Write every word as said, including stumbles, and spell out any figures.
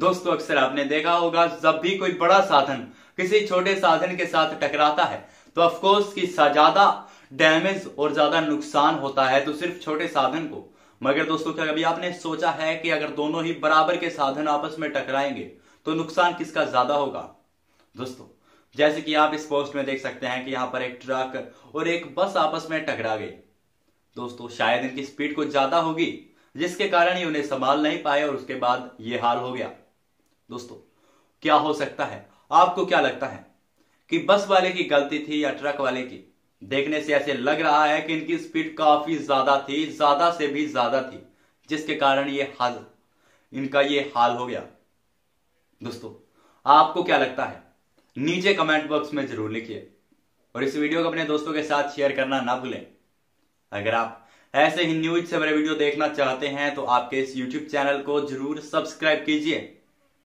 दोस्तों अक्सर आपने देखा होगा जब भी कोई बड़ा साधन किसी छोटे साधन के साथ टकराता है तो ऑफकोर्स की ज्यादा डैमेज और ज्यादा नुकसान होता है तो सिर्फ छोटे साधन को। मगर दोस्तों क्या कभी आपने सोचा है कि अगर दोनों ही बराबर के साधन आपस में टकराएंगे तो नुकसान किसका ज्यादा होगा। दोस्तों जैसे कि आप इस पोस्ट में देख सकते हैं कि यहां पर एक ट्रक और एक बस आपस में टकरा गई। दोस्तों शायद इनकी स्पीड कुछ ज्यादा होगी जिसके कारण ही उन्हें संभाल नहीं पाए और उसके बाद ये हाल हो गया। दोस्तों क्या हो सकता है, आपको क्या लगता है कि बस वाले की गलती थी या ट्रक वाले की? देखने से ऐसे लग रहा है कि इनकी स्पीड काफी ज्यादा थी, ज्यादा से भी ज्यादा थी, जिसके कारण ये हाल इनका ये हाल हो गया। दोस्तों आपको क्या लगता है नीचे कमेंट बॉक्स में जरूर लिखिए और इस वीडियो को अपने दोस्तों के साथ शेयर करना ना भूलें। अगर आप ऐसे ही न्यूज से बड़े वीडियो देखना चाहते हैं तो आपके इस यूट्यूब चैनल को जरूर सब्सक्राइब कीजिए।